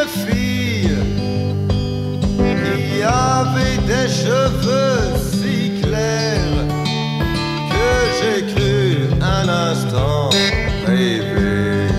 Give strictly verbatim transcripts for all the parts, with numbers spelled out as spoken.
fille qui avait des cheveux si clairs que j'ai cru un instant rêver.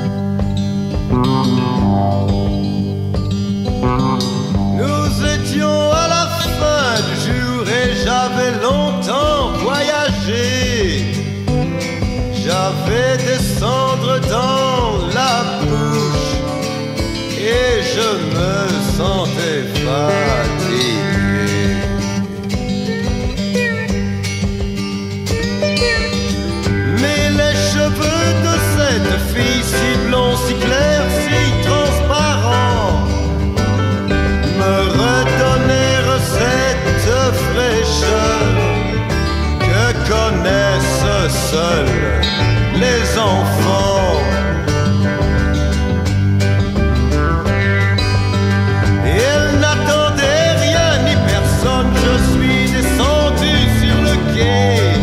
Nous étions à la fin du jour et j'avais longtemps voyagé. J'avais des cendres dans la bouche et je me sentais fatigué. Mais les cheveux de cette fille si blonds, si clairs, si transparents me redonnèrent cette fraîcheur que connaissent seuls les enfants. Elle n'attendait rien ni personne, je suis descendu sur le quai.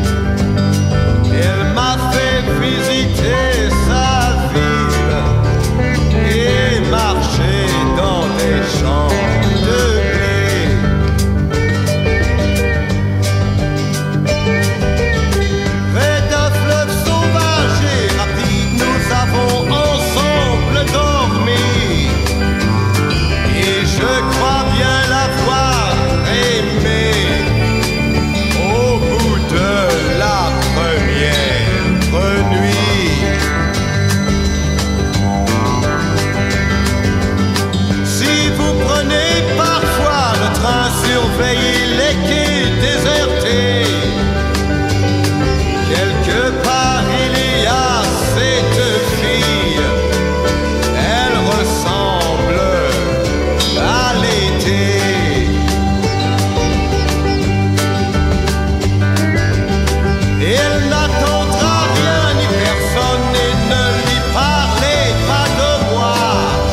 Elle m'a fait visiter sa ville et marcher dans des champs de blé. Près d'un fleuve sauvage et rapide, nous avons ensemble dormi. Et je crois bien l'avoir aimé au bout de la première nuit. Si vous prenez parfois le train, surveillez les quais désertés. Quelque part il y a cette fille, elle ressemble à l'été. Elle n'attendra rien ni personne et ne lui parlez pas de moi,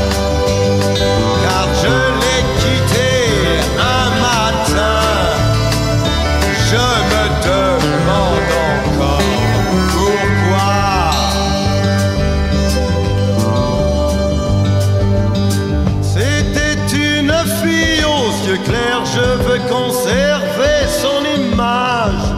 car je l'ai quitté un matin. Je me demande encore pourquoi. C'était une fille aux yeux clairs, je veux conserver son image.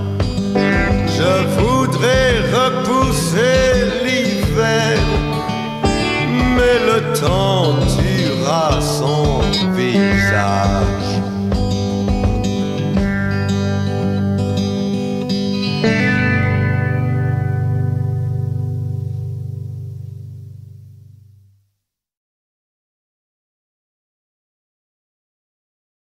Je voudrais repousser l'hiver, mais le temps tuera son visage.